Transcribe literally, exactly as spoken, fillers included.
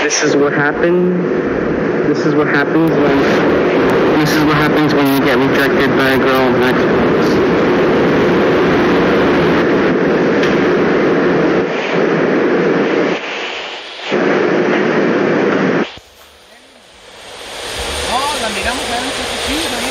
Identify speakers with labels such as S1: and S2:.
S1: This is what happened. This is what happens when. This is what happens when you get rejected by a girl on Xbox.
S2: No, la miramos a ver si sí.